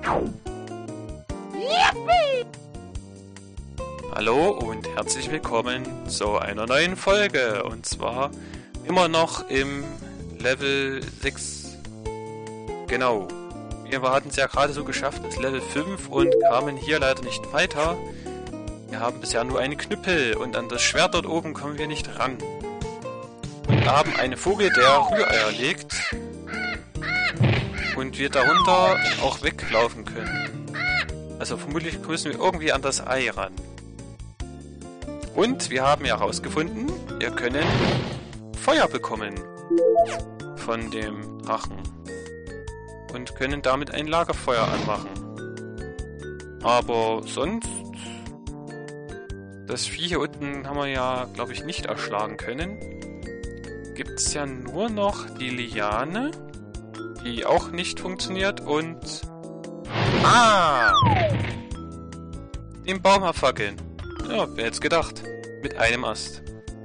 Hallo und herzlich willkommen zu einer neuen Folge. Und zwar immer noch im Level 6. Genau. Wir hatten es ja gerade so geschafft, das Level 5 und kamen hier leider nicht weiter. Wir haben bisher nur einen Knüppel und an das Schwert dort oben kommen wir nicht ran. Und wir haben einen Vogel, der Rühreier legt. Und wir darunter auch weglaufen können. Also vermutlich müssen wir irgendwie an das Ei ran. Und wir haben ja herausgefunden, wir können Feuer bekommen von dem Drachen. Und können damit ein Lagerfeuer anmachen. Aber sonst... Das Vieh hier unten haben wir ja, glaube ich, nicht erschlagen können. Gibt es ja nur noch die Liane, die auch nicht funktioniert und... den Baum abfackeln. Ja, wer hätte es gedacht. Mit einem Ast.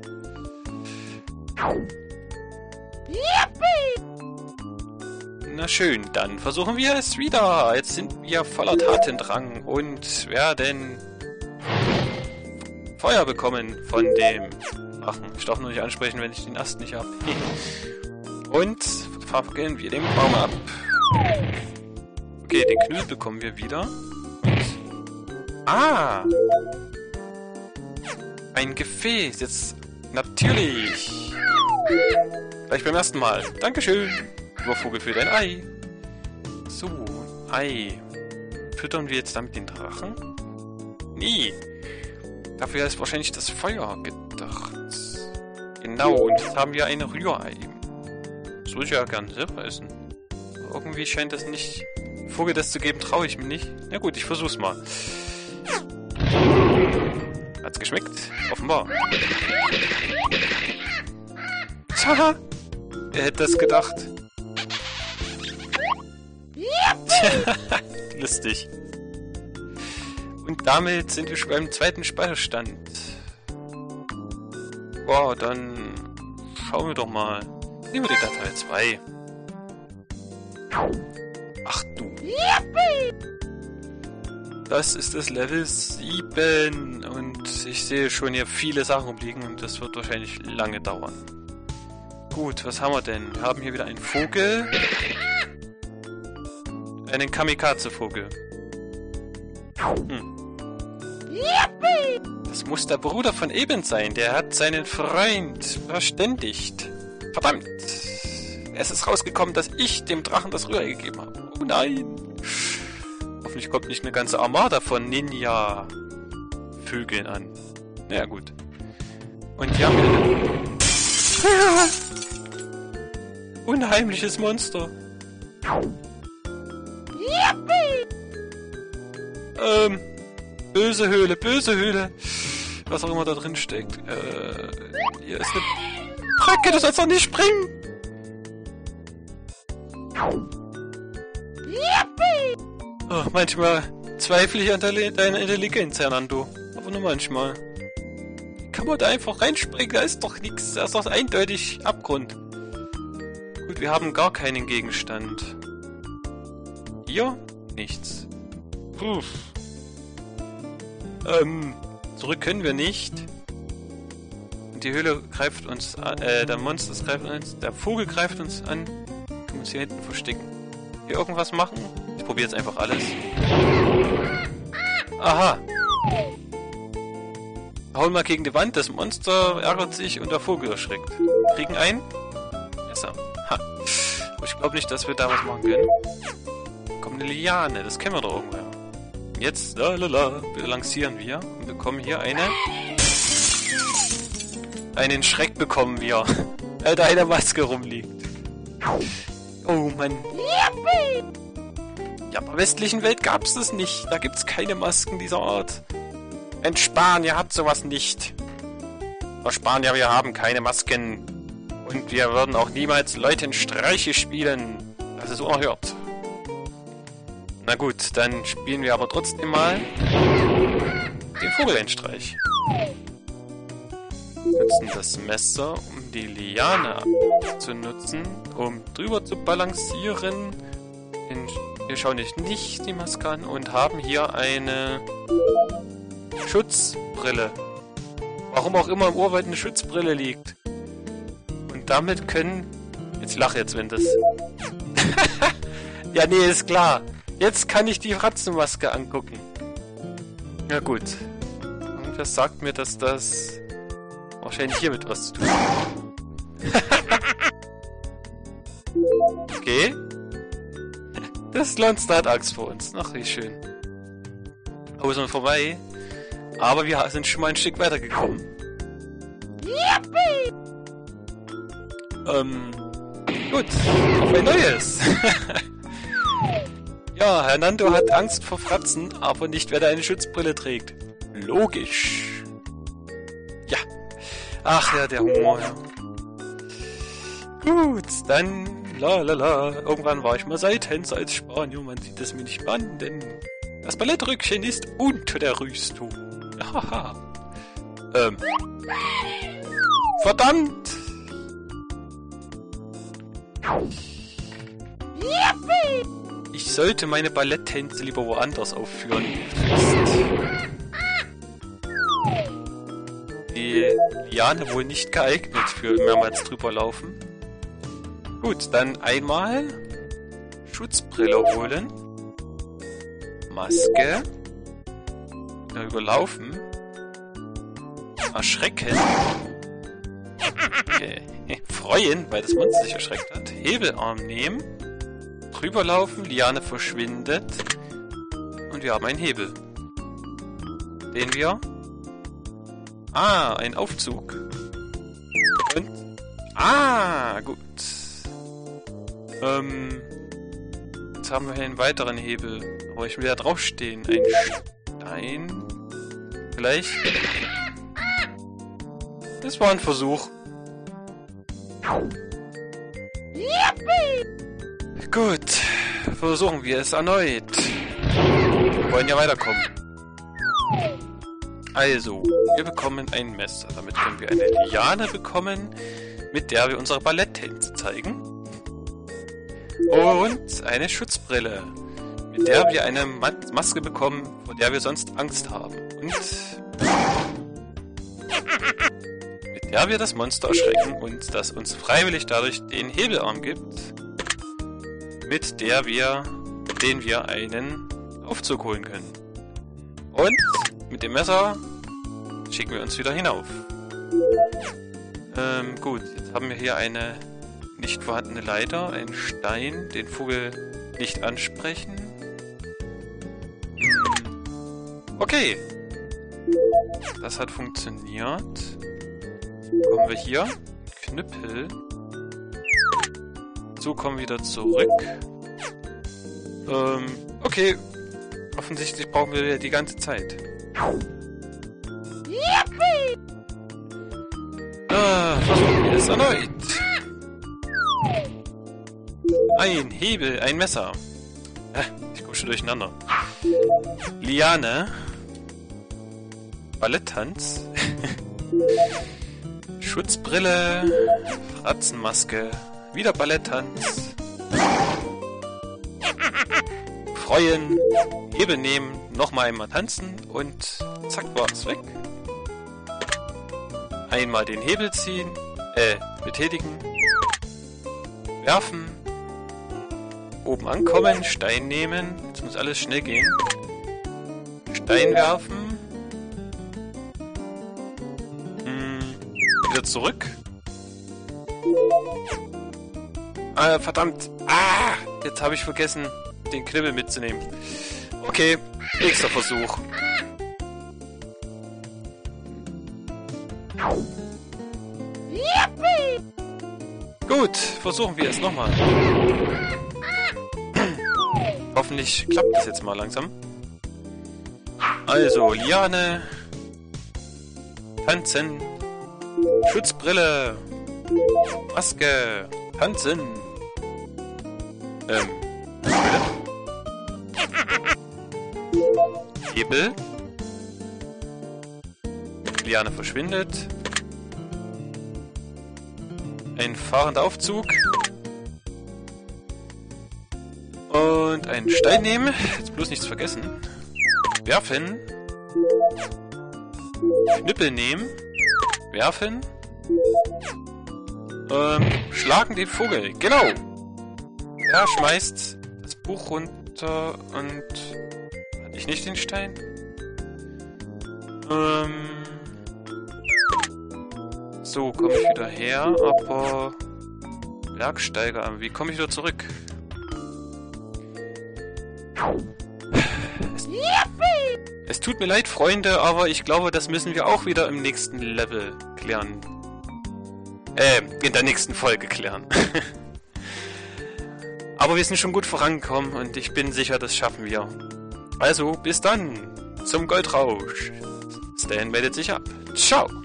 Na schön, dann versuchen wir es wieder. Jetzt sind wir voller Tatendrang und werden Feuer bekommen von dem Drachen. Ich darf nur nicht ansprechen, wenn ich den Ast nicht habe. Und fackeln wir den Baum ab. Okay, den Knüppel bekommen wir wieder. Ein Gefäß. Jetzt natürlich. Gleich beim ersten Mal. Dankeschön. Lieber Vogel für dein Ei. So, Ei. Füttern wir jetzt damit den Drachen? Nee. Dafür ist wahrscheinlich das Feuer gedacht. Genau, und jetzt haben wir ein Rührei. Das würde ich ja gerne selber essen. Aber irgendwie scheint das nicht... Vogel das zu geben, traue ich mir nicht. Na gut, ich versuch's mal. Hat's geschmeckt? Offenbar. Tja, wer hätte das gedacht? Lustig. Und damit sind wir schon beim zweiten Speicherstand. Wow, dann schauen wir doch mal. Nehmen wir die Datei 2. Ach du. Das ist das Level 7 und ich sehe schon hier viele Sachen rumliegen und das wird wahrscheinlich lange dauern. Gut, was haben wir denn? Wir haben hier wieder einen Vogel. Einen Kamikaze-Vogel. Das muss der Bruder von Eben sein. Der hat seinen Freund verständigt. Verdammt! Es ist rausgekommen, dass ich dem Drachen das Rührei gegeben habe. Oh nein! Hoffentlich kommt nicht eine ganze Armada von Ninja-Vögeln an. Naja, gut. Und hier haben wir ein unheimliches Monster. Böse Höhle, böse Höhle. Was auch immer da drin steckt. Hier ist eine Brücke, du sollst doch nicht springen. Oh, manchmal zweifle ich an deiner Intelligenz, Hernando. Aber nur manchmal. Kann man da einfach reinspringen? Da ist doch nichts. Da ist doch eindeutig Abgrund. Gut, wir haben gar keinen Gegenstand. Hier? Nichts. Puh. Zurück können wir nicht. Und die Höhle greift uns an. Der Monster greift uns. Der Vogel greift uns an. Können wir uns hier hinten verstecken. Hier irgendwas machen? Ich probiere jetzt einfach alles. Aha. Hauen mal gegen die Wand. Das Monster ärgert sich und der Vogel erschreckt. Kriegen ein? Besser. Ha. Aber ich glaube nicht, dass wir da was machen können. Kommt eine Liane. Das kennen wir doch irgendwer. Jetzt, balancieren wir und bekommen hier einen Schreck bekommen wir. Da eine Maske rumliegt. Oh Mann. Ja, in der westlichen Welt gab es das nicht. Da gibt es keine Masken dieser Art. Ein Spanier hat sowas nicht. Frau Spanier, wir haben keine Masken. Und wir würden auch niemals Leuten Streiche spielen. Das ist unerhört. Na gut, dann spielen wir aber trotzdem mal den Vogel einen Streich. Nutzen das Messer, um die Liane zu nutzen, um drüber zu balancieren Wir schauen nicht die Maske an und haben hier eine Schutzbrille. Warum auch immer im Urwald eine Schutzbrille liegt. Und damit können... Jetzt lach jetzt, wenn das... Ja, nee, ist klar. Jetzt kann ich die Fratzenmaske angucken. Ja gut. Irgendwas sagt mir, dass das wahrscheinlich hiermit was zu tun hat. Okay. Das Monster hat Angst vor uns. Ach, wie schön. Aber wir sind vorbei. Aber wir sind schon mal ein Stück weitergekommen. Gut. Auf ein neues. Ja, Hernando hat Angst vor Fratzen, aber nicht, wer da eine Schutzbrille trägt. Logisch. Ja. Ach ja, der Humor, ja. Gut, dann... Irgendwann war ich mal Seiltänzer als Spanier. Man sieht es mir nicht an, denn das Ballettrückchen ist unter der Rüstung. Haha. Verdammt! Ich sollte meine Balletttänze lieber woanders aufführen. Die Liane wohl nicht geeignet für mehrmals drüber laufen. Gut, dann einmal Schutzbrille holen. Maske. Überlaufen. Erschrecken. Okay. Freuen, weil das Monster sich erschreckt hat. Hebelarm nehmen. Drüberlaufen, Liane verschwindet. Und wir haben einen Hebel. Den wir... Ah, ein Aufzug. Und... Ah, gut. Jetzt haben wir hier einen weiteren Hebel. Aber ich will ja draufstehen. Ein Stein. Vielleicht. Das war ein Versuch. Gut. Versuchen wir es erneut. Wir wollen ja weiterkommen. Also, wir bekommen ein Messer. Damit können wir eine Liane bekommen, mit der wir unsere Balletttänze zeigen. Und eine Schutzbrille, mit der wir eine Maske bekommen, vor der wir sonst Angst haben. Und mit der wir das Monster erschrecken und das uns freiwillig dadurch den Hebelarm gibt, mit den wir einen Aufzug holen können. Und mit dem Messer schicken wir uns wieder hinauf. Gut, jetzt haben wir hier eine nicht vorhandene Leiter, einen Stein, den Vogel nicht ansprechen. Okay. Das hat funktioniert. Kommen wir hier. Knüppel. So, kommen wir wieder zurück. Okay. Offensichtlich brauchen wir die ganze Zeit. Versuchen wir es erneut. Ein Hebel, ein Messer. Ich komme schon durcheinander. Liane. Balletttanz. Schutzbrille. Fratzenmaske. Wieder Balletttanz. Freuen. Hebel nehmen. Nochmal einmal tanzen. Und zack, war es weg. Einmal den Hebel ziehen. Betätigen. Werfen. Oben ankommen, Stein nehmen. Jetzt muss alles schnell gehen. Stein werfen. Wieder zurück. Verdammt. Jetzt habe ich vergessen, den Knibbel mitzunehmen. Okay, nächster Versuch. Gut, versuchen wir es nochmal. Hoffentlich klappt das jetzt mal langsam. Also, Liane. Tanzen. Schutzbrille. Maske. Tanzen. Hebel. Liane verschwindet. Ein fahrender Aufzug. Und einen Stein nehmen. Jetzt bloß nichts vergessen. Werfen. Knüppel nehmen. Werfen. Schlagen den Vogel. Genau. Er schmeißt das Buch runter und... Hatte ich nicht den Stein? So, komme ich wieder her, aber... Bergsteiger, wie komme ich wieder zurück? Es tut mir leid, Freunde, aber ich glaube, das müssen wir auch wieder im nächsten Level klären. In der nächsten Folge klären. Aber wir sind schon gut vorangekommen und ich bin sicher, das schaffen wir. Also, bis dann. Zum Goldrausch. Stan meldet sich ab. Ciao.